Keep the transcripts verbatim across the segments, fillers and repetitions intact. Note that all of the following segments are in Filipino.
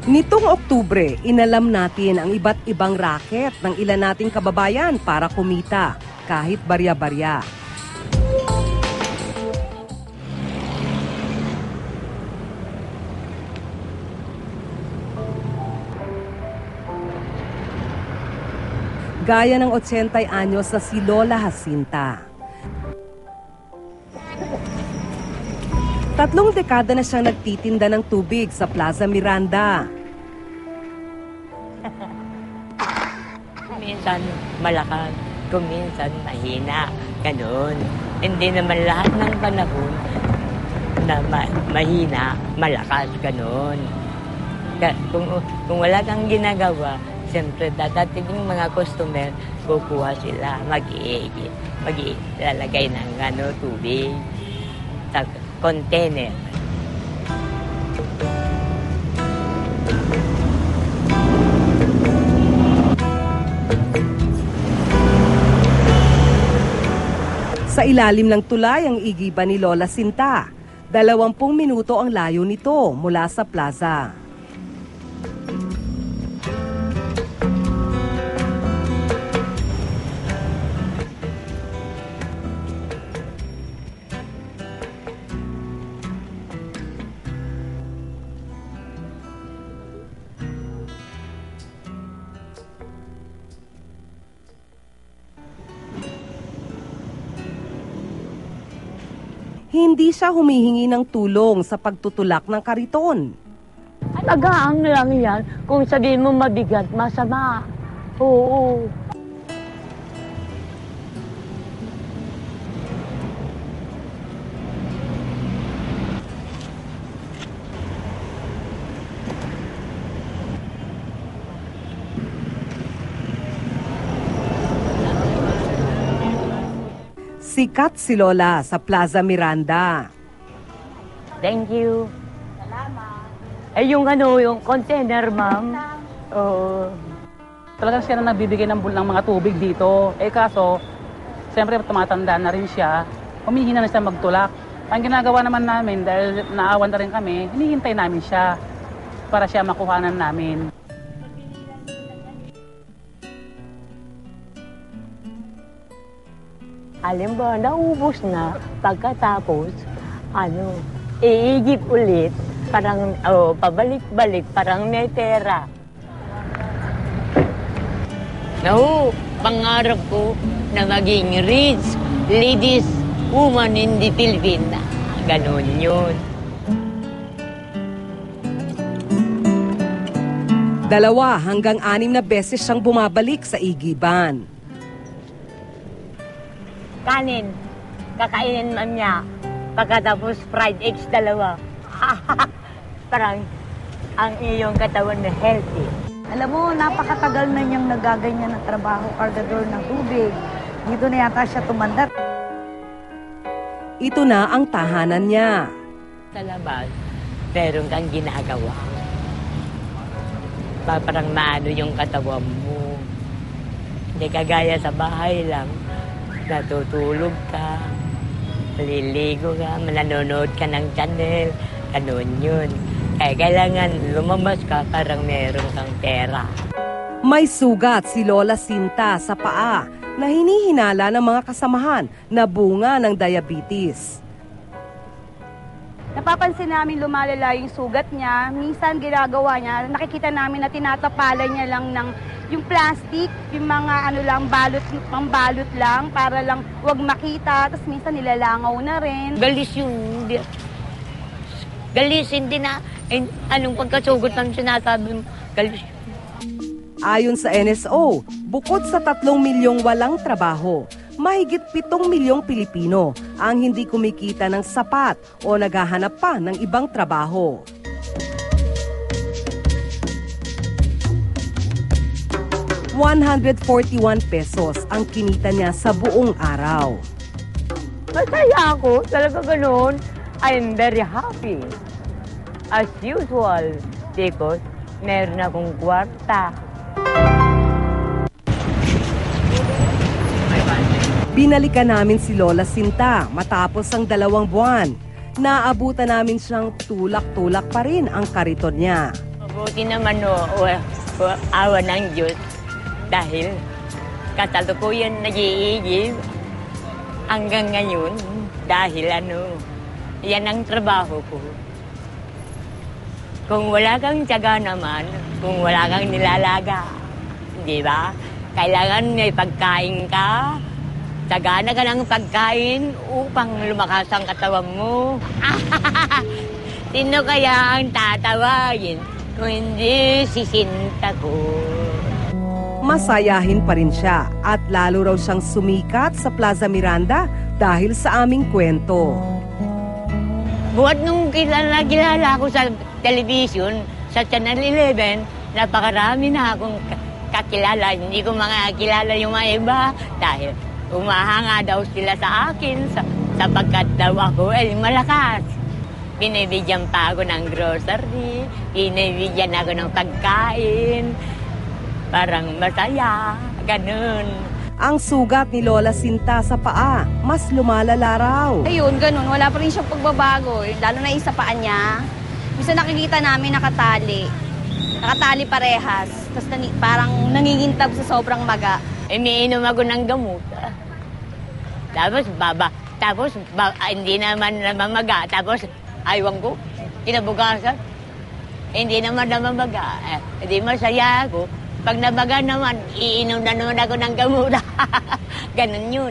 Nitong Oktubre, inalam natin ang iba't ibang racket ng ilan nating kababayan para kumita, kahit barya-barya. Gaya ng eighty anyos na si Lola Jacinta. Tatlong dekada na siyang nagtitinda ng tubig sa Plaza Miranda. Minsan malakas, kuminsan mahina, ganun. Hindi naman lahat ng panahon na ma- mahina, malakas, ganun. Kung, kung wala kang ginagawa, siyempre dadating yung mga customer, kukuha sila, mag-iigit, mag-ilalagay ng ano, tubig sa container. Sa ilalim ng tulay ang igiban ni Lola Sinta. Dalawampung minuto ang layo nito mula sa plaza. Hindi siya humihingi ng tulong sa pagtutulak ng kariton. Agaang lang yan. Kung sabihin mo mabigat, masama. Oo. Sikat si Lola sa Plaza Miranda. Thank you. Salamat. Eh yung ano, yung container, ma'am. Oo. Talagang siya na nagbibigay ng, ng mga tubig dito. Eh kaso, siyempre tumatanda na rin siya. Humihina na siya magtulak. Ang ginagawa naman namin, dahil naawan na rin kami, hinihintay namin siya para siya makuhanan namin. Alam ba, naubos na. Pagkatapos, ano, iigip ulit. Parang, oh, pabalik-balik, parang may pera. No, pangarap ko na maging rich ladies woman in the Philippines. Ganon yun. Dalawa hanggang anim na beses siyang bumabalik sa igiban. Kanin, kakainin man niya. Pagkatapos fried eggs dalawa. Parang ang iyong katawan na healthy. Alam mo, napakatagal na niyang nagaganyan ng trabaho, kargador ng tubig. Dito na yata siya tumanda. Ito na ang tahanan niya. Sa labas, meron kang ginagawa. Pa, parang maano yung katawan mo. Hindi kagaya sa bahay lang. Natutulog ka, maliligo ka, mananonood ka ng channel, ganun yun. Kaya kailangan lumabas ka parang meron kang pera. May sugat si Lola Sinta sa paa na hinihinala ng mga kasamahan na bunga ng diabetes. Napapansin namin lumalala yung sugat niya. Minsan ginagawa niya, nakikita namin na tinatapalan niya lang ng yung plastic, yung mga ano lang, balot, pambalot lang, para lang wag makita. Tapos minsan nilalangaw na rin. Galis yun. Hindi. Galis, hindi na. Eh, anong pagkasugot ng sinasabi mo? Galis yun. Ayon sa N S O, bukod sa tatlong milyong walang trabaho, mahigit pitong milyong Pilipino ang hindi kumikita ng sapat o naghahanap pa ng ibang trabaho. one hundred forty-one pesos ang kinita niya sa buong araw. Masaya ako. Talaga ganun. I'm very happy. As usual. Because meron akong kwarta. Binalikan namin si Lola Sinta matapos ang dalawang buwan. Naabutan namin siyang tulak-tulak pa rin ang kariton niya. Buti naman o, o, o awa ng Diyos dahil kasalukuyan nag-iigib hanggang ngayon dahil ano, yan ang trabaho ko. Kung wala kang tiyaga naman, kung wala kang nilalaga, di ba? Kailangan may pagkain ka, tiyaga na ka ng pagkain upang lumakas ang katawan mo. Sino kaya ang tatawagin kung hindi si Sinta ko? Masayahin pa rin siya at lalo raw siyang sumikat sa Plaza Miranda dahil sa aming kwento. Buhat nung kilala, kilala ko sa television, sa Channel eleven, napakarami na akong kakilala. Hindi ko mga kilala yung mga iba dahil umahanga daw sila sa akin sa, sapagkat daw ako ay malakas. Binibigyan pa ako ng grocery, binibigyan ako ng pagkain. Parang masaya, ganun. Ang sugat ni Lola Sinta sa paa, mas lumalala raw. Ayun, ganun. Wala pa rin siyang pagbabago. Lalo na yung sa paa niya. Minsan nakikita namin nakatali. Nakatali parehas. Tapos nani, parang nangingintab sa sobrang maga. Eh, miinom ako ng gamot. Tapos, baba. Tapos, ba, ah, hindi naman namamaga. Tapos, aywan ko. Kinabukasan. Hindi naman namamaga. Eh, hindi masaya ako. Pag nabaga naman, iinom na naman ako ng gamot. Ganun yun.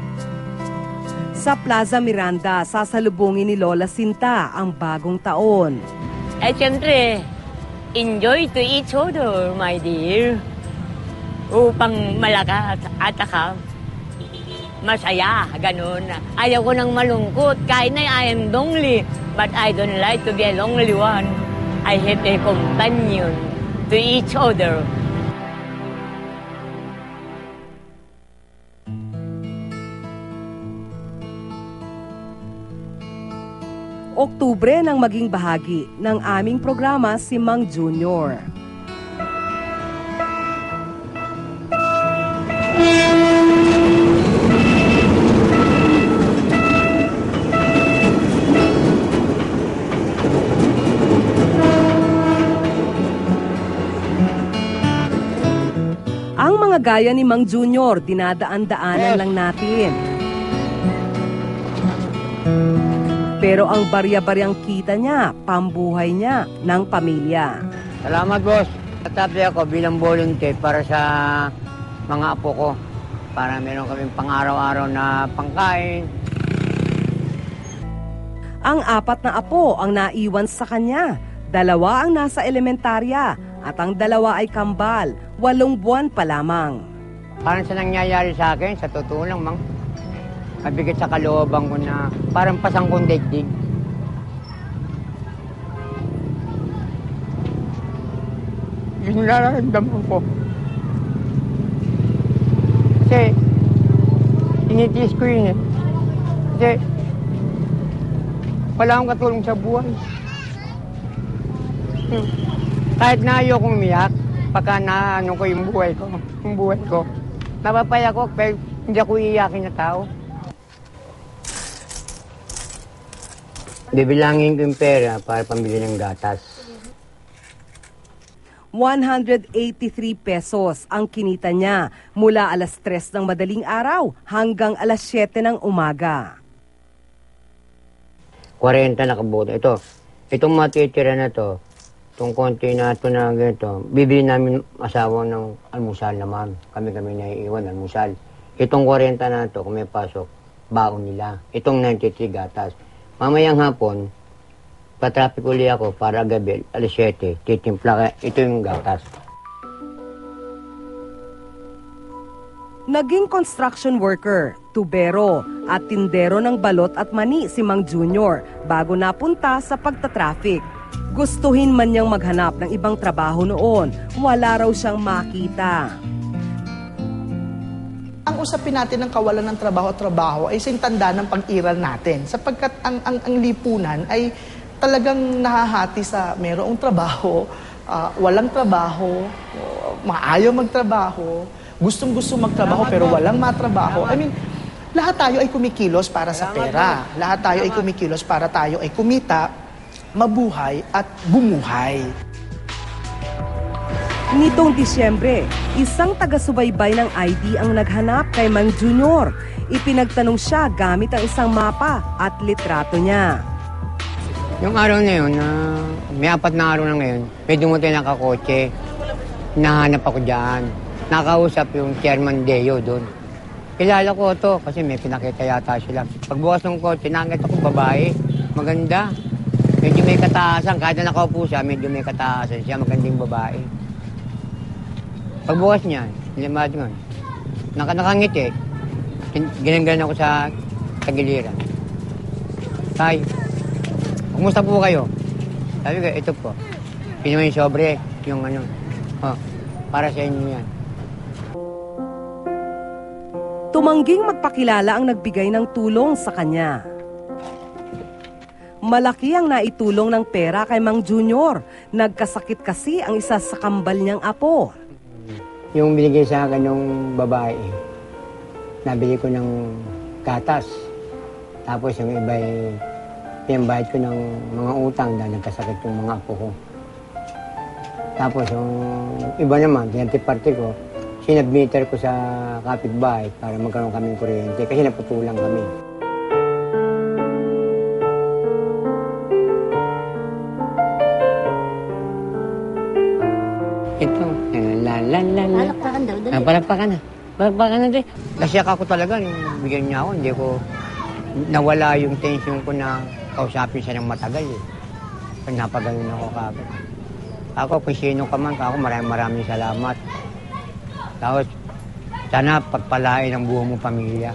Sa Plaza Miranda, sasalubungin ni Lola Sinta ang bagong taon. Eh, siyempre, enjoy to each other, my dear. Upang malakas at saka masaya, ganun. Ayaw ko nang malungkot. Kahit na I am lonely, but I don't like to be a lonely one. I have a companion to each other. Oktubre nang maging bahagi ng aming programa si Mang Junior. Ang mga gaya ni Mang Junior, dinadaan-daanan lang natin. Pero ang barya-baryang kita niya, pambuhay niya ng pamilya. Salamat, boss. Tatabi ako bilang volunteer para sa mga apo ko. Para meron kaming pang-araw-araw na pangkain. Ang apat na apo ang naiwan sa kanya. Dalawa ang nasa elementarya at ang dalawa ay kambal, walong buwan pa lamang. Parang sa nangyayari sa akin, sa totoo lang, mang. Mabigat sa kalooban ko na parang pasang kong daigdig. Yun nararamdaman ko. Kasi, tinitiis ko yun eh. Kasi, wala akong katulong sa buhay. Hmm. Kahit na ayaw kong umiyak, pagka naano ko yung buhay ko, yung buhay ko, napapaya ko, pero hindi ako iiyakin na tao. Bibilangin ko yung pera para pambili ng gatas. one hundred eighty-three pesos ang kinita niya mula alas tres ng madaling araw hanggang alas siyete ng umaga. forty na kabuto. Ito, itong matitira na to, itong konti na ito na ganito, bibili namin asawa ng almusal naman. Kami-kami na iiwan almusal. Itong forty na ito, kung may pasok, baon nila. Itong ninety-three gatas. Mamayang hapon, patraffic uli ako para gabi, alas siyete, titimpla ka, ito yung gatas. Naging construction worker, tubero at tindero ng balot at mani si Mang Junior bago napunta sa pagtatraffic. Gustuhin man niyang maghanap ng ibang trabaho noon, wala raw siyang makita. Ang usapin natin ng kawalan ng trabaho-trabaho ay sintanda ng pag-iral natin. Sapagkat ang, ang, ang lipunan ay talagang nahahati sa mayroong trabaho, uh, walang trabaho, uh, maayaw magtrabaho, gustong-gusto magtrabaho pero walang matrabaho. I mean, lahat tayo ay kumikilos para sa pera. Lahat tayo ay kumikilos para tayo ay kumita, mabuhay at bumuhay. Nitong Disyembre, isang taga-subaybay ng I D ang naghanap kay Mang Junior. Ipinagtanong siya gamit ang isang mapa at litrato niya. Yung araw na yun, uh, may apat na araw na ngayon, may dumating na kakotse. Nahanap ako dyan. Nakausap yung Chairman Deo doon. Kilala ko to kasi may pinakita yata sila. Pagbukas ng kotse, nakita ko babae. Maganda. Medyo may kataasan. Kahit na nakaupo siya, medyo may kataasan siya. Magandang babae. Pagbukas niya, nilimad nga. Naka nakangiti. Ginanggalan ako sa tagiliran. Tay, kumusta po kayo? Sabi ko, ito po. Pinuha yung sobre, yung ano. Oh, para sa inyo yan. Tumangging magpakilala ang nagbigay ng tulong sa kanya. Malaki ang naitulong ng pera kay Mang Junior. Nagkasakit kasi ang isa sa kambal niyang apo. Yung binigay sa akin ng babae, nabili ko ng gatas. Tapos yung iba ay pinambayad ko ng mga utang dahil nagkasakit yung mga apo ko. Tapos yung iba naman, tinatiparte ko, sinabmeter ko sa kapitbahay para magkaroon kaming kuryente kasi naputulang kami. Ito, la la la la. Palakpakan daw, dali. Ah, palakpakan na. Palakpakan na din. Nasyak ako talaga nung bigyan niya ako. Hindi ko nawala yung tension ko na kausapin siya ng matagal eh. Napagaling ako kagad. Ako, kung sino ka man, ako maraming maraming salamat. Tapos, sana pagpalain ang buong mong pamilya.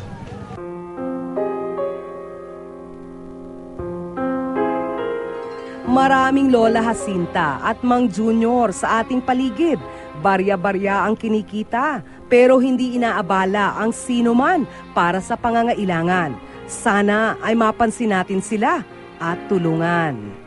Maraming Lola Jacinta at Mang Junior sa ating paligid. Barya-barya ang kinikita, pero hindi inaabala ang sino man para sa pangangailangan. Sana ay mapansin natin sila at tulungan.